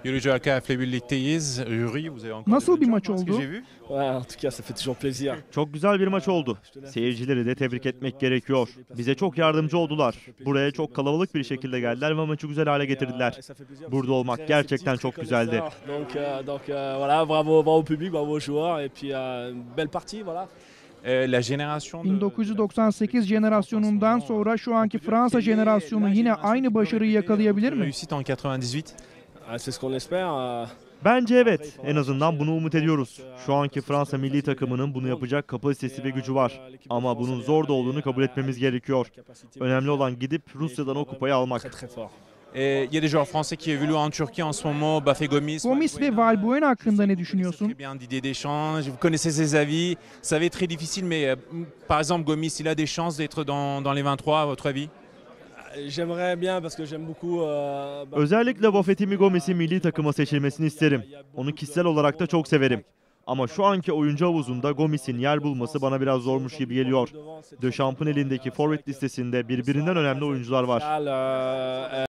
Yuri Joakaf'le birlikteyiz. Yuri, vous avez encore Nasıl de bir bonnes maç jambes, ce que oldu? j'ai vu. Ouais, en tout cas, ça fait toujours plaisir. Çok güzel bir maç oldu. Seyircileri de tebrik etmek gerekiyor. Bize çok yardımcı oldular. Buraya çok kalabalık bir şekilde geldiler ve maçı güzel hale getirdiler. Burada olmak gerçekten çok güzeldi. Donc, voilà, bravo, bravo au public, bravo aux joueurs et puis belle partie, voilà. La génération de... 1998 jenerasyonundan sonra şu anki Fransa jenerasyonu yine aynı başarıyı yakalayabilir mi? Réussite en 98. C'est ce qu'on espère. Bence evet. En azından bunu umut ediyoruz. Şu anki Fransa milli takımının bunu yapacak kapasitesi ve gücü var. Ama bunun zor da olduğunu kabul etmemiz gerekiyor. Önemli olan gidip Rusya'dan o kupayı almak. Et il y a des joueurs français qui évoluent en Turquie en ce moment. Bafé Gomis. Gomis ve Valbuena hakkında ne düşünüyorsun? Très bien Didier Deschamps. Vous connaissez ses avis. Ça va être très difficile, mais par exemple Gomis, il a des chances d'être dans les 23 à votre avis? J'aimerais bien parce que j'aime beaucoup. Özellikle Bafetimi Gomis'in milli takıma seçilmesini isterim. Onu kişisel olarak da çok severim. Ama şu anki oyuncu havuzunda Gomis'in yer bulması bana biraz zormuş gibi geliyor. Dechamps'ın elindeki forvet listesinde birbirinden önemli oyuncular var.